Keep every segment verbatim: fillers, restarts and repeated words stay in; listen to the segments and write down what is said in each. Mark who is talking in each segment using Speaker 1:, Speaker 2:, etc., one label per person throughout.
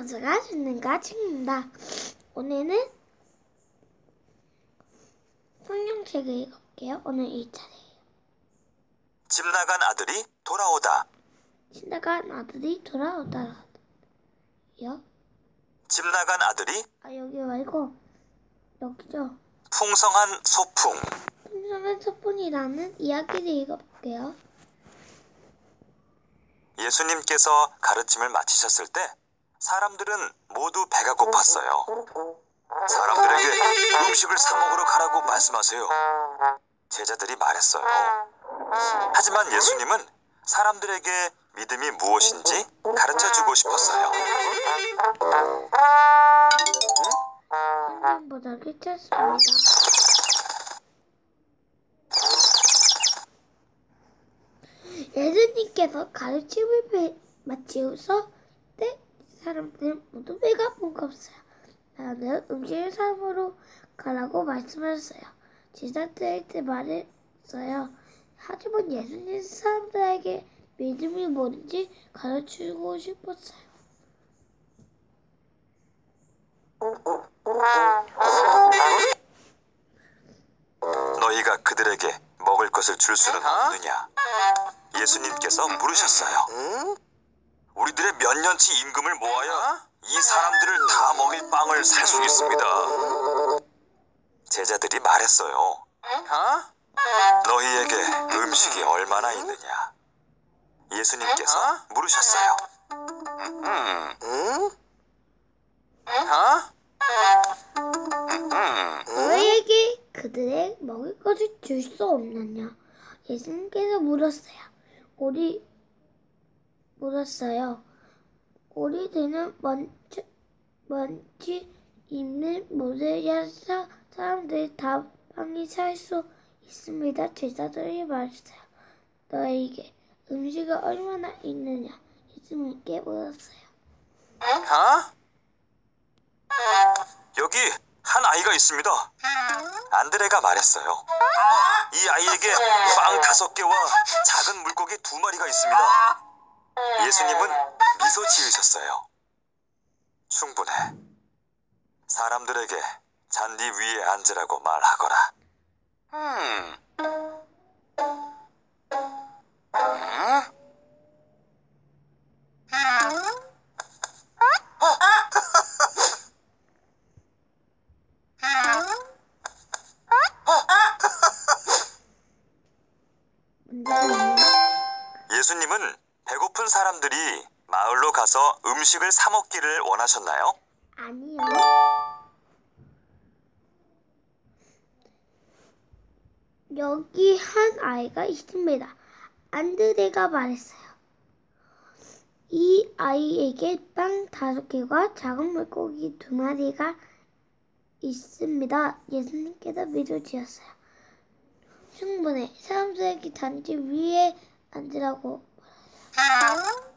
Speaker 1: 안녕하세요. 준님과 친구입니다. 오늘은 성경책을 읽어볼게요. 오늘 일 차례예요.
Speaker 2: 집 나간 아들이 돌아오다.
Speaker 1: 집 나간 아들이 돌아오다요.
Speaker 2: 집 나간 아들이
Speaker 1: 아 여기 말고 여기죠.
Speaker 2: 풍성한 소풍.
Speaker 1: 풍성한 소풍이라는 이야기를 읽어볼게요.
Speaker 2: 예수님께서 가르침을 마치셨을 때 사람들은 모두 배가 고팠어요. 사람들에게 음식을 사 먹으러 가라고 말씀하세요. 제자들이 말했어요. 하지만 예수님은 사람들에게 믿음이 무엇인지 가르쳐주고 싶었어요.
Speaker 1: 성경보다 괜찮습니다. 예수님께서 가르침을 마치고서 때 사람들은 모두 배가 고팠어요. 나는 음식을 사 먹으러 가라고 말씀하셨어요. 제자들한테 말했어요. 하지만 예수님은 사람들에게 믿음이 뭔지 가르치고 싶었어요.
Speaker 2: 너희가 그들에게 먹을 것을 줄 수는 없느냐? 예수님께서 물으셨어요. 우리들의 몇 년치 임금을 모아야 이 사람들을 다 먹일 빵을 살 수 있습니다. 제자들이 말했어요. 너희에게 음식이 얼마나 있느냐? 예수님께서 물으셨어요.
Speaker 1: 너희에게 그들의 먹을 것을 줄 수 없느냐? 예수님께서 물었어요. 우리 물었어요. 우리들은 많지, 많지 있는 모든 사람들이 다 빵이 살 수 있습니다. 제자들이 말했어요. 너에게 음식이 얼마나 있느냐? 예수님께 물었어요.
Speaker 2: 여기 한 아이가 있습니다. 안드레가 말했어요. 이 아이에게 빵 다섯 개와 작은 물고기 두 마리가 있습니다. 예수님은 미소 지으셨어요. 충분해. 사람들에게 잔디 위에 앉으라고 말하거라. 음. 예수님은 배고픈 사람들이 마을로 가서 음식을 사 먹기를 원하셨나요?
Speaker 1: 아니요. 여기 한 아이가 있습니다. 안드레가 말했어요. 이 아이에게 빵 다섯 개와 작은 물고기 두 마리가 있습니다. 예수님께서 미소 지었어요. 충분해. 사람들에게 단지 위에 앉으라고 말하요.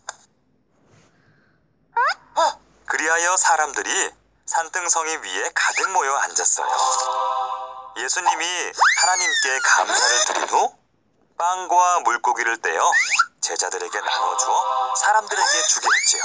Speaker 2: 그리하여 사람들이 산등성이 위에 가득 모여 앉았어요. 예수님이 하나님께 감사를 드린 후 빵과 물고기를 떼어 제자들에게 나눠주어 사람들에게 주게 했지요.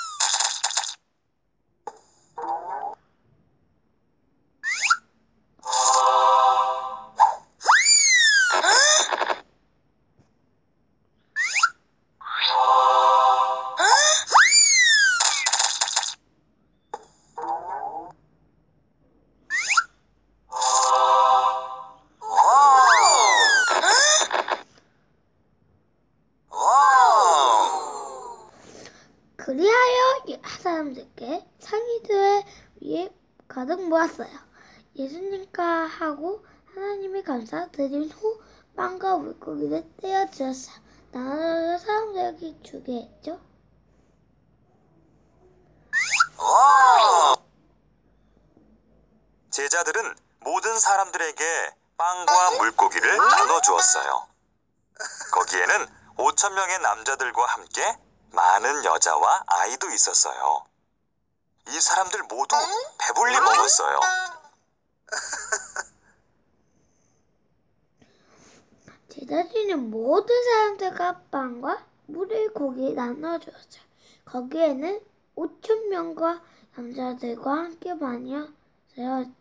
Speaker 1: 그리하여 사람들께 상이들 위에 가득 모았어요. 예수님과 하고 하나님의 감사드린 후 빵과 물고기를 떼어 주었어요. 나눠서 사람들에게 주게 했죠.
Speaker 2: 제자들은 모든 사람들에게 빵과 물고기를 나눠주었어요. 거기에는 오천 명의 남자들과 함께 많은 여자와 아이도 있었어요. 이 사람들 모두 배불리 먹었어요.
Speaker 1: 제자들은 모든 사람들과 빵과 물을 고기 나눠주었어요. 거기에는 오천 명과 남자들과 함께 많이었어요.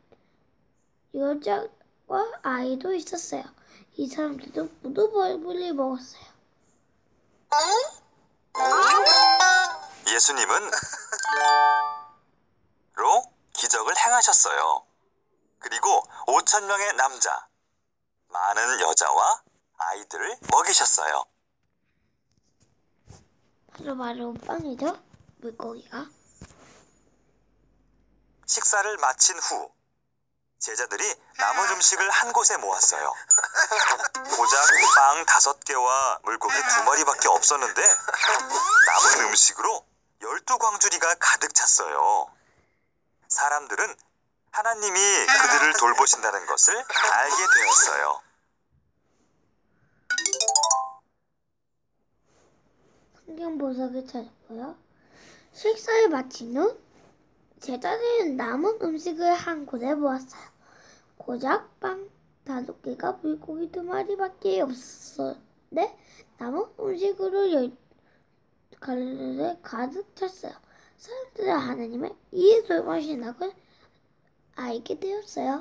Speaker 1: 여자와 아이도 있었어요. 이 사람들도 모두 벌벌이 먹었어요.
Speaker 2: 예수님은 로 기적을 행하셨어요. 그리고 오천 명의 남자, 많은 여자와 아이들을 먹이셨어요.
Speaker 1: 바로 바로 빵이죠. 물고기가.
Speaker 2: 식사를 마친 후 제자들이 남은 음식을 한 곳에 모았어요. 고작 빵 다섯 개와 물고기 두 마리밖에 없었는데 남은 음식으로 열두 광주리가 가득 찼어요. 사람들은 하나님이 그들을 돌보신다는 것을 알게 되었어요.
Speaker 1: 성경 보석을 찾았고요. 식사를 마친 후 제자들은 남은 음식을 한 곳에 모았어요. 고작 빵 다섯 개가 물고기 두 마리밖에 없었는데 남은 음식으로 열 갈래를 가득 찼어요. 사람들은 하나님의 이 돌보신다고 알게 되었어요.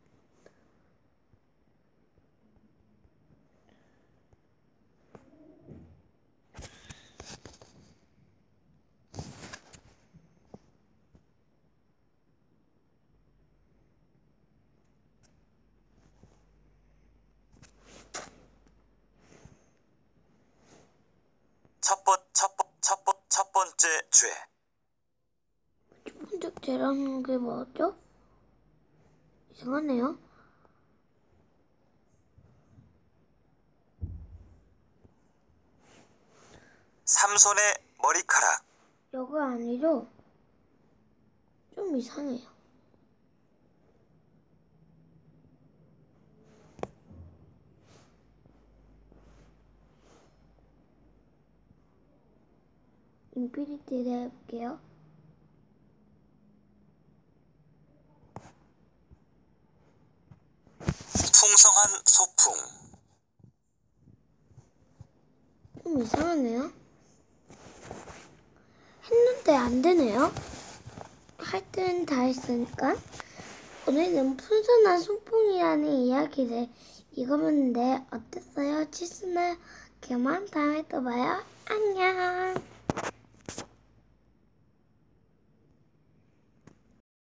Speaker 2: 첫, 번, 첫, 번, 첫, 번, 첫 번째 죄.
Speaker 1: 첫 번째 죄라는 게 뭐죠? 이상하네요.
Speaker 2: 삼손의 머리카락.
Speaker 1: 이거 아니죠? 좀 이상해요. 인피니티를 해볼게요.
Speaker 2: 풍성한 소풍.
Speaker 1: 좀 이상하네요. 했는데 안 되네요. 할 때는 다 했으니까. 오늘은 풍선한 소풍이라는 이야기를 읽어봤는데 어땠어요? 치스나 그만 다음에 또 봐요. 안녕.